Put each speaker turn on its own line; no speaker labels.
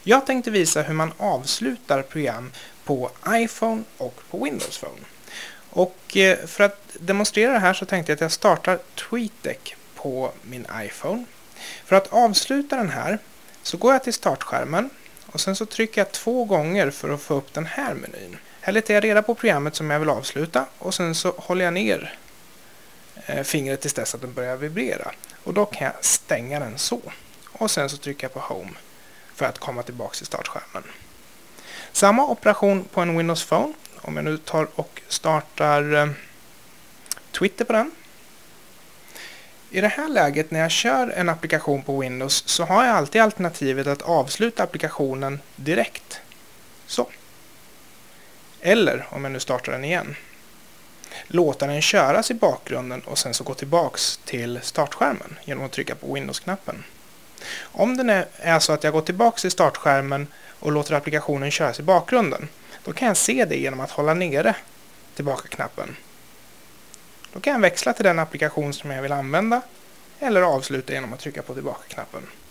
Jag tänkte visa hur man avslutar program på iPhone och på Windows Phone. Och för att demonstrera det här så tänkte jag att jag startar TweetDeck på min iPhone. För att avsluta den här så går jag till startskärmen och sen så trycker jag 2 gånger för att få upp den här menyn. Här letar jag reda på programmet som jag vill avsluta och sen så håller jag ner fingret tills dess att den börjar vibrera. Och då kan jag stänga den så. Och sen så trycker jag på Home för att komma tillbaka till startskärmen. Samma operation på en Windows Phone. Om jag nu tar och startar Twitter på den. I det här läget när jag kör en applikation på Windows så har jag alltid alternativet att avsluta applikationen direkt. Så. Eller om jag nu startar den igen. Låta den köras i bakgrunden och sen så gå tillbaks till startskärmen genom att trycka på Windows-knappen. Om det är så att jag går tillbaks till startskärmen och låter applikationen köras i bakgrunden, då kan jag se det genom att hålla nere tillbaka-knappen. Då kan jag växla till den applikation som jag vill använda eller avsluta genom att trycka på tillbaka-knappen.